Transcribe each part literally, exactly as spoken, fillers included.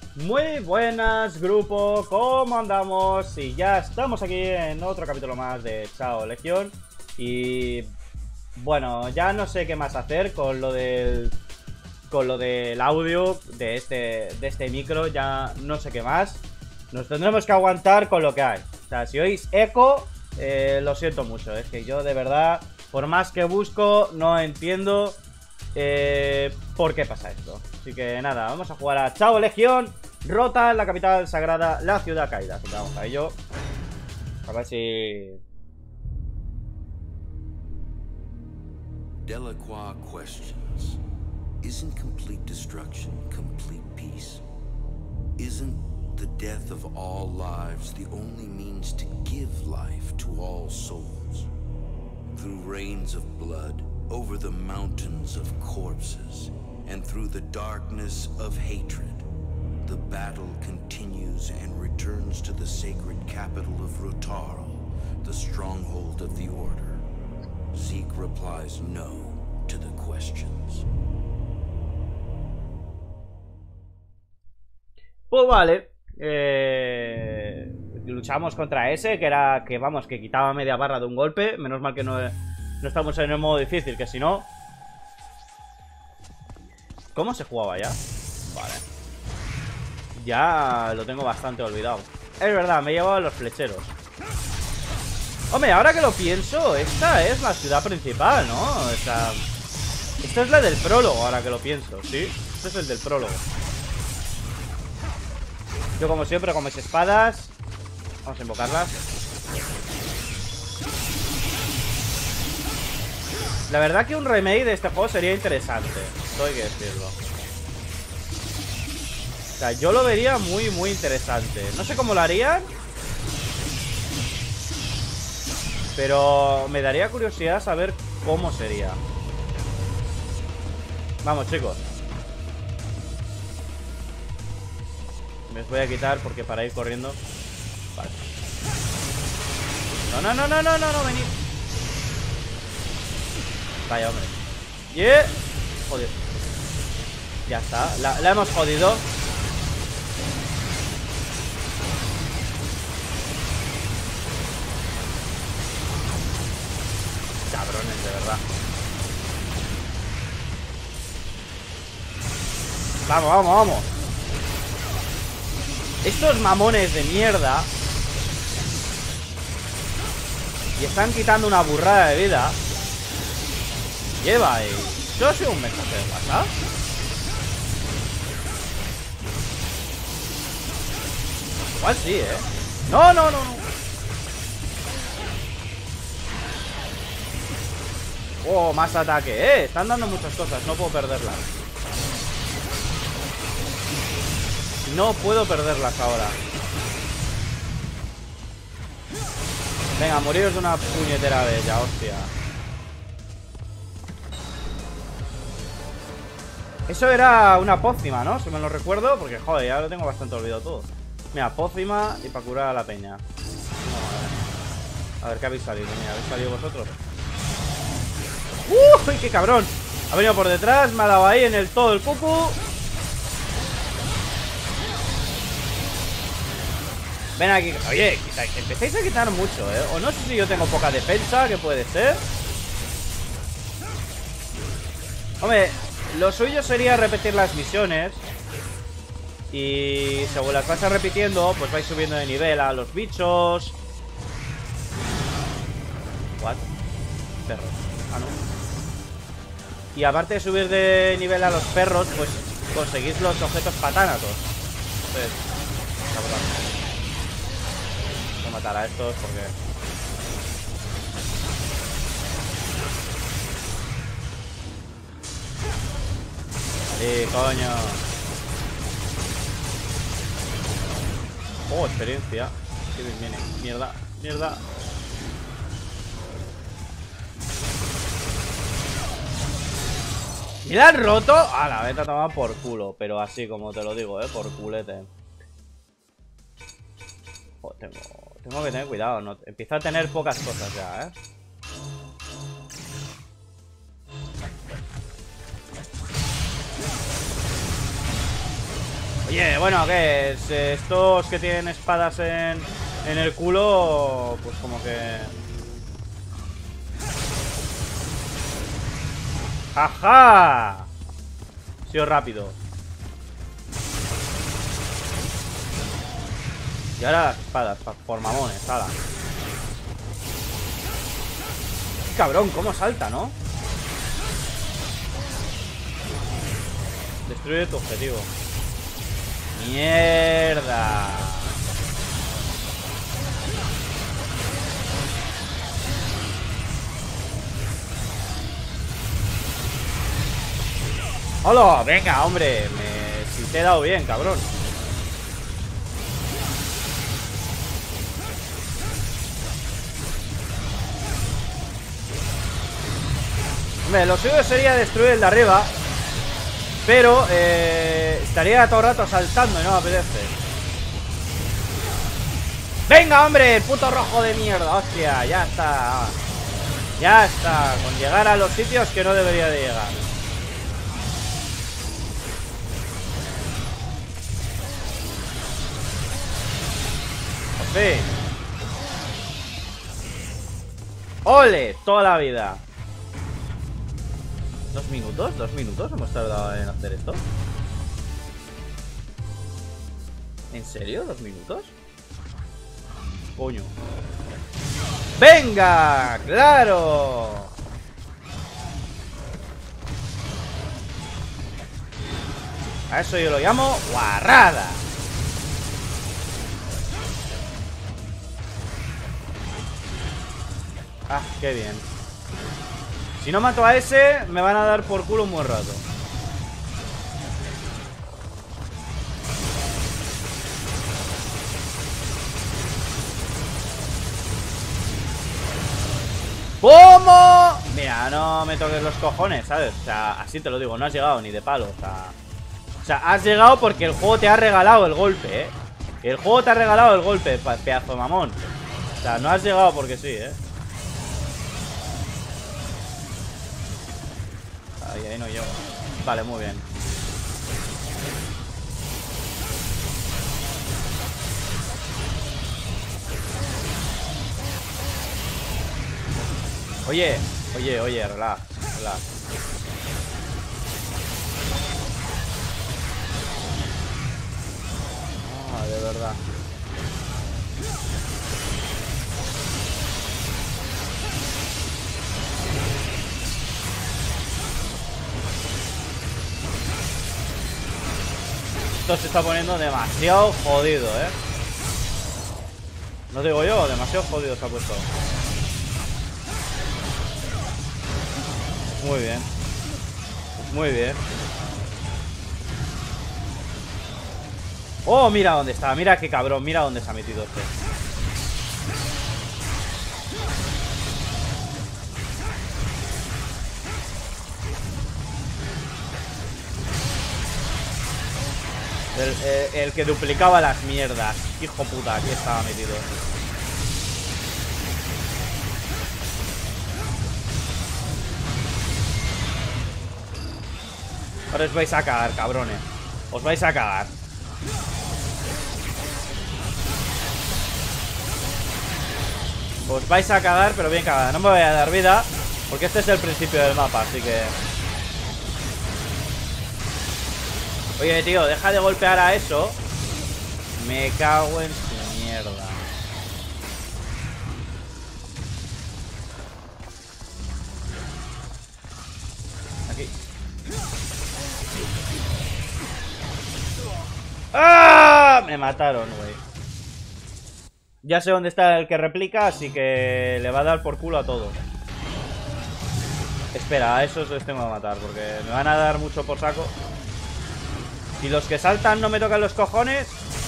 Muy buenas, grupo, ¿cómo andamos? Y ya estamos aquí en otro capítulo más de Chao Legión. Y bueno, ya no sé qué más hacer con lo del con lo del audio de este de este micro, ya no sé qué más. Nos tendremos que aguantar con lo que hay. O sea, si oís eco, eh, lo siento mucho. Es que yo de verdad, por más que busco, no entiendo eh, por qué pasa esto. Así que nada, vamos a jugar a Chao Legión. Rota, la capital sagrada, la ciudad caída. Así que vamos a ello. A ver si... Delacroix questions. Isn't complete destruction complete peace? Isn't the death of all lives the only means to give life to all souls? Through rains of blood, over the mountains of corpses, and through the darkness of hatred, the battle continues and returns to the sacred capital of Rotaro, the stronghold of the Order. Zeke replies no to the questions. Pues vale. Eh... Luchamos contra ese, que era, que vamos, que quitaba media barra de un golpe. Menos mal que no, no estamos en el modo difícil, que si no... ¿Cómo se jugaba ya? Vale. Ya lo tengo bastante olvidado. Es verdad, me he llevado a los flecheros. Hombre, ahora que lo pienso, esta es la ciudad principal, ¿no? O sea, esta es la del prólogo, ahora que lo pienso, ¿sí? Este es el del prólogo. Yo como siempre con mis espadas. Vamos a invocarlas. La verdad que un remake de este juego sería interesante. Esto hay que decirlo. O sea, yo lo vería muy, muy interesante. No sé cómo lo harían, pero me daría curiosidad saber cómo sería. Vamos, chicos. Me os voy a quitar porque para ir corriendo. Vale. No, no, no, no, no, no, no, venid. Vaya, hombre. Yeah. Joder. Ya está, la, la hemos jodido. Cabrones, de verdad. Vamos, vamos, vamos. Estos mamones de mierda. Y están quitando una burrada de vida. Lleva ahí. ¿Yo ha sido un mensaje de WhatsApp? Igual sí, ¿eh? No, no, no, no. Oh, más ataque, ¿eh? Están dando muchas cosas, no puedo perderlas. No puedo perderlas ahora. Venga, moriros de una puñetera vez ya, hostia. Eso era una pócima, ¿no? Si me lo recuerdo, porque joder, ya lo tengo bastante olvidado todo. Mira, pócima y para curar a la peña. No, a ver. A ver, ¿qué habéis salido? Mira, ¿habéis salido vosotros? ¡Uy, qué cabrón! Ha venido por detrás, me ha dado ahí en el todo el cucu. Ven aquí. Oye, empezáis a quitar mucho, ¿eh? O no sé si yo tengo poca defensa, que puede ser. Hombre, lo suyo sería repetir las misiones. Y según las vas repitiendo, pues vais subiendo de nivel a los bichos. What? Perros. Ah, no. Y aparte de subir de nivel a los perros, pues conseguís los objetos patánatos. Entonces, voy a matar a estos porque... Sí, coño. Oh, experiencia. Qué bien viene. Mierda, mierda. ¿Y la han roto? Ah, la vete a tomar por culo. Pero así como te lo digo, eh, por culete. Oh, tengo, tengo que tener cuidado, ¿no? Empiezo a tener pocas cosas ya, eh. Oye, bueno, ¿qué es? Estos que tienen espadas en, en el culo, pues como que... ¡Ajá! Ha sido rápido. Y ahora las espadas, por mamones, ala. Cabrón, cómo salta, ¿no? Destruye tu objetivo. ¡Mierda! ¡Hola! Venga, hombre. Me... Si te he dado bien, cabrón. Hombre, lo suyo sería destruir el de arriba. Pero eh, estaría todo el rato saltando y no me apetece. ¡Venga, hombre! El puto rojo de mierda. Hostia, ya está. Ya está. Con llegar a los sitios que no debería de llegar. Sí. ¡Ole! Toda la vida. ¿Dos minutos? ¿Dos minutos hemos tardado en hacer esto? ¿En serio? ¿Dos minutos? Coño. ¡Venga! ¡Claro! A eso yo lo llamo guarrada. Ah, qué bien. Si no mato a ese, me van a dar por culo un buen rato. ¿Cómo? Mira, no me toques los cojones, ¿sabes? O sea, así te lo digo, no has llegado ni de palo, o sea... O sea, has llegado porque el juego te ha regalado el golpe, ¿eh? El juego te ha regalado el golpe, pedazo de mamón. O sea, no has llegado porque sí, ¿eh? Ahí, ahí no llego. Vale, muy bien. Oye, oye, oye, relax, relax. Ah, de verdad. Esto se está poniendo demasiado jodido, ¿eh? No digo yo, demasiado jodido se ha puesto. Muy bien. Muy bien. Oh, mira dónde está. Mira qué cabrón. Mira dónde se ha metido este. El, el, el que duplicaba las mierdas. Hijo puta, aquí estaba metido. Ahora os vais a cagar, cabrones. Os vais a cagar. Os vais a cagar, pero bien cagada. No me voy a dar vida, porque este es el principio del mapa, así que... Oye, tío, deja de golpear a eso. Me cago en su mierda. Aquí. ¡Ah! Me mataron, güey. Ya sé dónde está el que replica, así que le va a dar por culo a todo. Espera, a esos les tengo que matar, porque me van a dar mucho por saco. Si los que saltan no me tocan los cojones,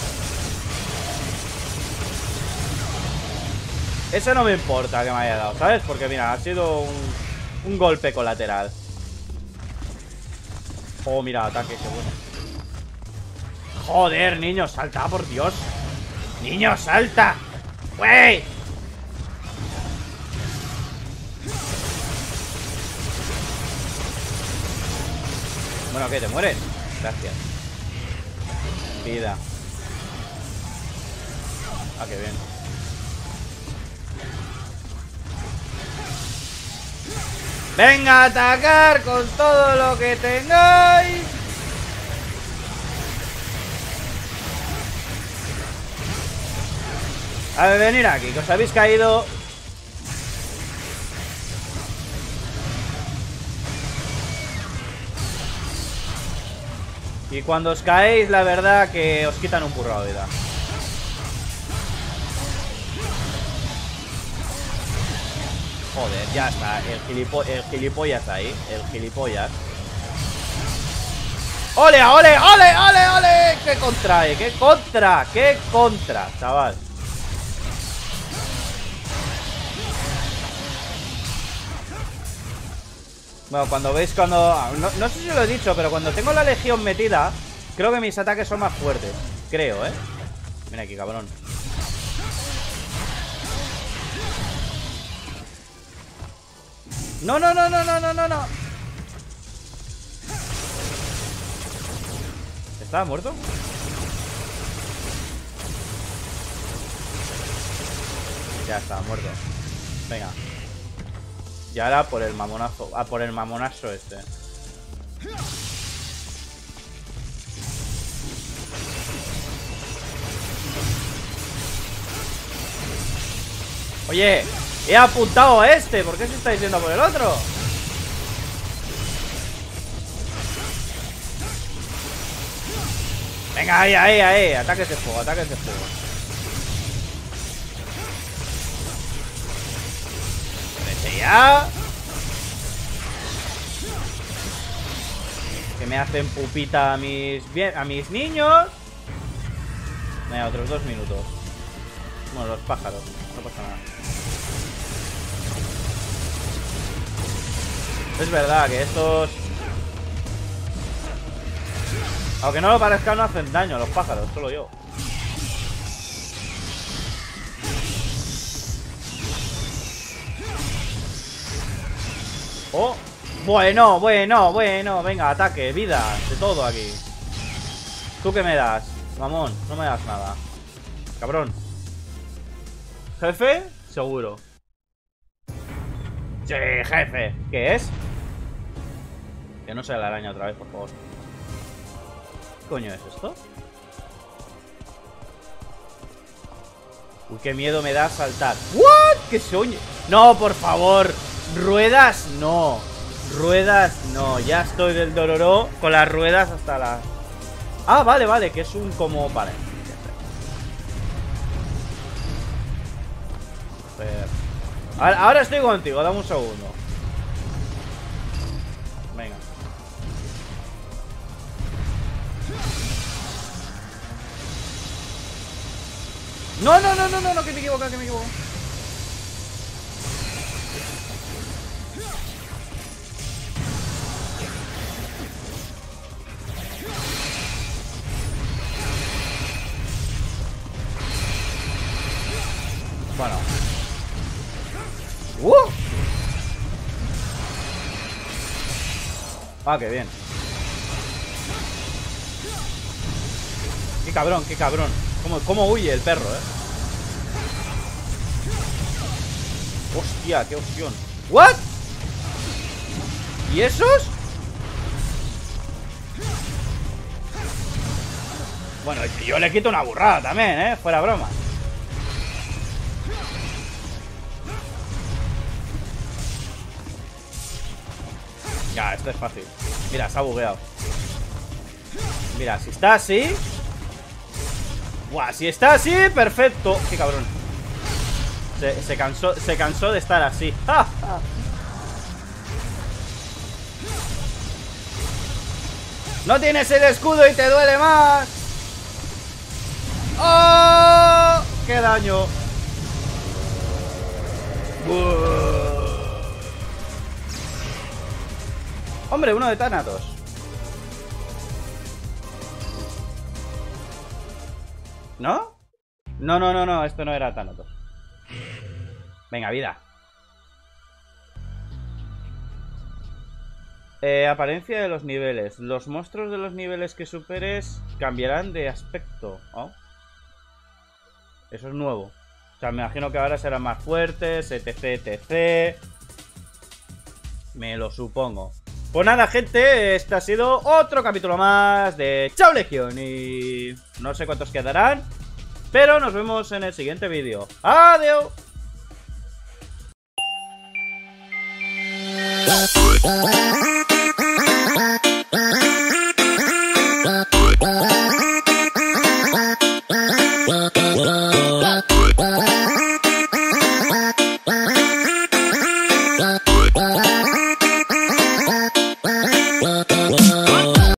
eso no me importa que me haya dado, ¿sabes? Porque mira, ha sido un, un golpe colateral. Oh, mira, ataque, qué bueno. Joder, niño, salta, por Dios. Niño, salta. ¡Wey! Bueno, ¿qué? ¿Te mueres? Gracias. Vida. Ah, qué bien. Venga a atacar con todo lo que tengáis. A ver, venir aquí, que os habéis caído. Y cuando os caéis, la verdad que os quitan un burro de vida. Joder, ya está. El, gilipo el gilipollas ahí. El gilipollas. ¡Ole, ole, ole, ole, ole! ¡Qué contra, eh! ¡Qué contra! ¡Qué contra, chaval! Bueno, cuando veis cuando... No, no sé si lo he dicho, pero cuando tengo la legión metida, creo que mis ataques son más fuertes. Creo, ¿eh? Mira aquí, cabrón. No, no, no, no, no, no, no, no. ¿Estaba muerto? Ya está, muerto. Venga. Y ahora por el mamonazo. Ah, por el mamonazo este. Oye, he apuntado a este. ¿Por qué se estáis yendo por el otro? Venga, ahí, ahí, ahí. Ataques de fuego, ataques de fuego. Vete ya. Que me hacen pupita a mis, a mis niños. Venga, otros dos minutos. Bueno, los pájaros. No pasa nada. Es verdad que estos... Aunque no lo parezca, no hacen daño a los pájaros, solo yo. Oh, bueno, bueno, bueno. Venga, ataque, vida, de todo aquí. ¿Tú qué me das? Mamón, no me das nada. Cabrón. ¿Jefe? Seguro. Sí, jefe. ¿Qué es? Que no sea la araña otra vez, por favor. ¿Qué coño es esto? Uy, qué miedo me da saltar. ¿What? ¿Qué soñe? No, por favor. Ruedas, no. Ruedas, no. Ya estoy del dororó con las ruedas hasta la... Ah, vale, vale, que es un como... Vale. Ahora, ahora estoy contigo, dame un segundo. Venga. No, no, no, no, no, no, que me equivoco, que me equivoco. Bueno. ¡Uh! Ah, qué bien. Qué cabrón, qué cabrón. ¿Cómo, cómo huye el perro, eh? Hostia, qué opción. ¿What? ¿Y esos? Bueno, yo le quito una burrada también, eh. Fuera broma. Ya, esto es fácil. Mira, se ha bugueado. Mira, si está así... Buah, si está así, perfecto. Qué cabrón. Se, se cansó, se cansó de estar así. ¡Ja, ja! No tienes el escudo y te duele más. ¡Oh! ¡Qué daño! Buh. Hombre, uno de Thanatos. ¿No? No, no, no, no, esto no era Thanatos. Venga, vida. Eh, apariencia de los niveles. Los monstruos de los niveles que superes cambiarán de aspecto. ¿Oh? Eso es nuevo. O sea, me imagino que ahora serán más fuertes, etc, etcétera. Me lo supongo. Pues nada, gente, este ha sido otro capítulo más de Chao Legión. Y no sé cuántos quedarán, pero nos vemos en el siguiente vídeo. ¡Adiós!